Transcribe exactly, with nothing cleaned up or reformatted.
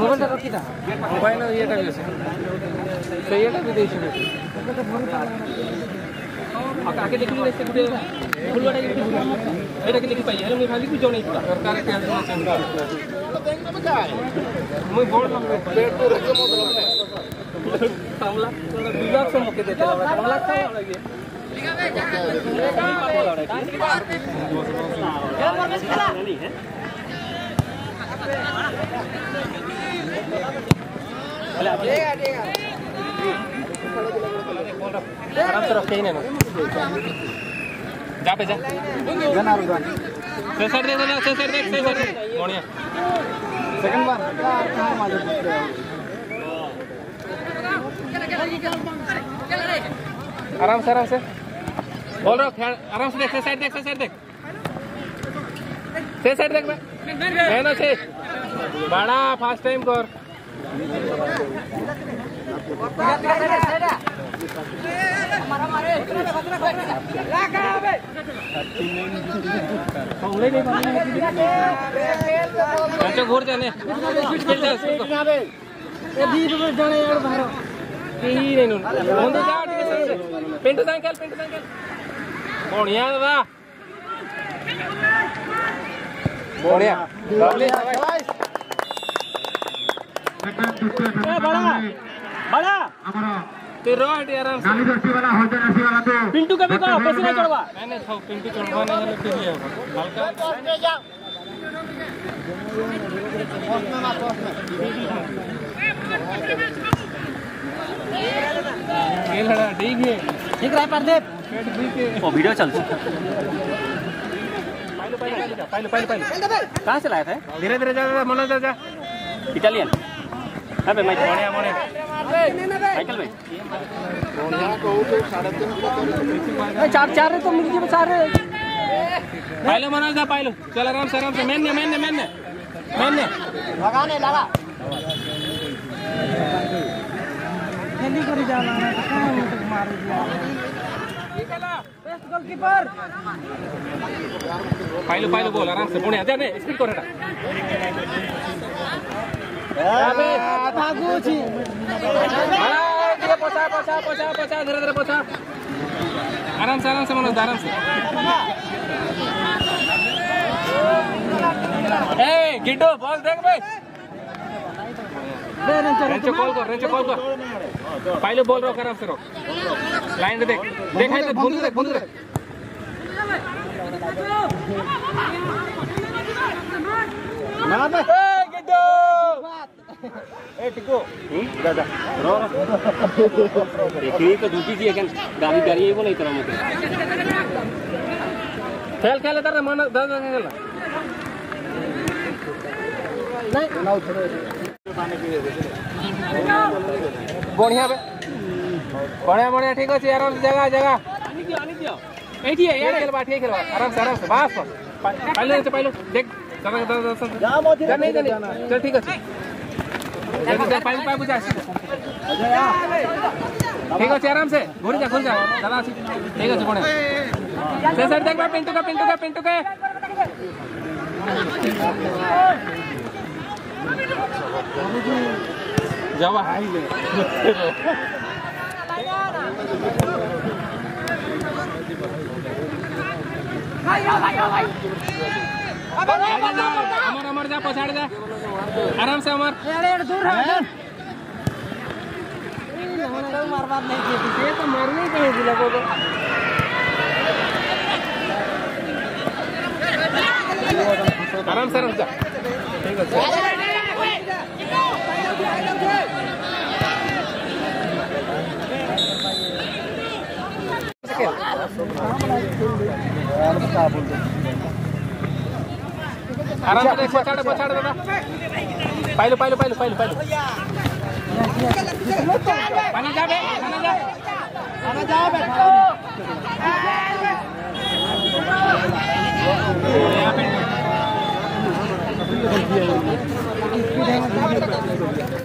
mobile रखी था mobile ये भी अच्छे तो ये भी देश में आगे देखिए ऐसे गुटे फुलवाड़ा ये एटा के देखि पाई हेले मैं भाभी कुछ नहीं पड़ा सरकार के चेंज कर मैं बोल ना पेट तो रखे मत लगने सामला विभाग से मौके देते सामला का लगे आराम से रखे ही नहीं जा पे जा गना रुक से साइड देख ना से साइड देख से साइड बढ़िया सेकंड बार कहां मार आराम से आराम से बोल रहा आराम से देख से साइड देख से साइड देख से साइड देख मैं ना से बड़ा फास्ट टाइम कर अच्छा घूर जाने पिंटू साइकिल पिंटू साइकिल बढ़िया दादा बढ़िया बड़ा बड़ा तेरा हटे आराम से गाली दस्ती वाला हो जाए नसी वाला तो पिंटू कभी को पैसे नहीं चढ़वा नहीं नहीं सब पिंटू चढ़वा नहीं है फिर ये हल्का ले जा पोस्ट में ना पोस्ट में खेल रहा ठीक है ठीक रहा प्रदीप पेट ठीक है ओ वीडियो चल पाइलो पाइलो पाइलो पाइलो पाइलो कहां से लाया था धीरे धीरे जा मोना जा जा इटालियन अबे मैं मोने मोने साइकिल में चार चार तो मिल गए सारे पाइलो मनोज जा पाइलो चल आराम से आराम से मैंने मैंने मैंने मैंने लगाने लगा जल्दी कर जाना है कहां मार दिया बेस्ट गोलकीपर पाइलो पाइलो बोल आराम से पुणे जा ने स्पीड कर हटा अबे भागो छी धीरे पोछा पोछा पोछा पोछा धीरे धीरे पोछा आराम से आराम से मनोज आराम से ए गिड्डो बॉल देख भाई रेंचो कॉल कर रेंचो कॉल कर पहले बॉल रोक आराम से रोक लाइन देख देख है तो बंद देख बंद देख ना बे ए गिड्डो ए टिको जा जा रो एकरी तो दूसरी थी एकन गाड़ी गाड़ी ये बोले तरह मत खेल खेल तर मन दस दस खेल नहीं ना छोड़ो बढ़िया बे बढ़िया बढ़िया ठीक अछि आराम से जगह जगह आनी दियो आनी दियो एठी है यार खेल बाठी खेल आराम से आराम से बस पहले से पहले देख चल जा मोदी नहीं नहीं चल ठीक अछि जल्दी से पाइप पाइप बुझा ठीक अछि आराम से घुर जा घुर जा चला ठीक अछि बढ़िया से सर देख पिंटू का पिंटू का पिंटू के जावा हाई ले भाई भाई भाई अमर अमर जा पछाड़ जा आराम से अमर अरे दूर है मार बात नहीं की ये तो मारने ही कहीं दिला को आराम से आराम से ठीक है आराम से पछाड़ पछाड़ दादा पाइलो पाइलो पाइलो पाइलो पाइलो पानी जा बे पानी जा पानी जा बे यहाँ पे